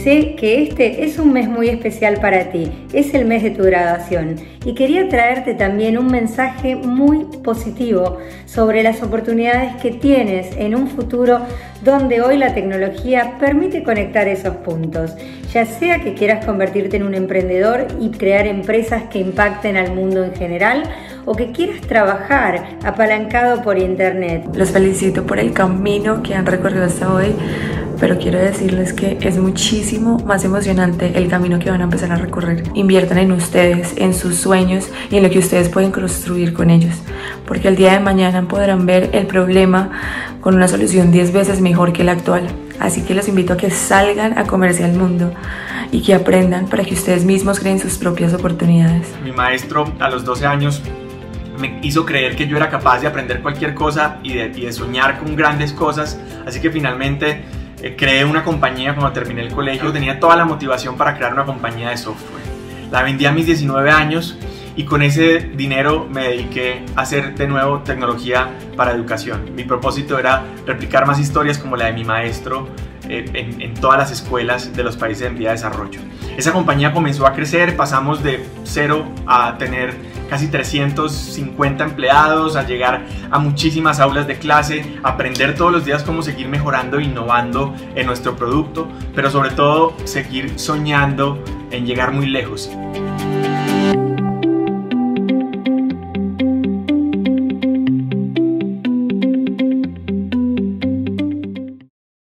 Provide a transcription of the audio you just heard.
sé que este es un mes muy especial para ti, es el mes de tu graduación y quería traerte también un mensaje muy positivo sobre las oportunidades que tienes en un futuro donde hoy la tecnología permite conectar esos puntos, ya sea que quieras convertirte en un emprendedor y crear empresas que impacten al mundo en general o que quieras trabajar apalancado por internet. Los felicito por el camino que han recorrido hasta hoy, pero quiero decirles que es muchísimo más emocionante el camino que van a empezar a recorrer. Inviertan en ustedes, en sus sueños y en lo que ustedes pueden construir con ellos, porque el día de mañana podrán ver el problema con una solución 10 veces mejor que la actual. Así que los invito a que salgan a comerse al mundo y que aprendan para que ustedes mismos creen sus propias oportunidades. Mi maestro a los 12 años me hizo creer que yo era capaz de aprender cualquier cosa y de soñar con grandes cosas, así que finalmente creé una compañía cuando terminé el colegio. Tenía toda la motivación para crear una compañía de software. La vendí a mis 19 años y con ese dinero me dediqué a hacer de nuevo tecnología para educación. Mi propósito era replicar más historias como la de mi maestro en todas las escuelas de los países en vía de desarrollo. Esa compañía comenzó a crecer, pasamos de 0 a tener casi 350 empleados, a llegar a muchísimas aulas de clase, aprender todos los días cómo seguir mejorando e innovando en nuestro producto, pero sobre todo seguir soñando en llegar muy lejos.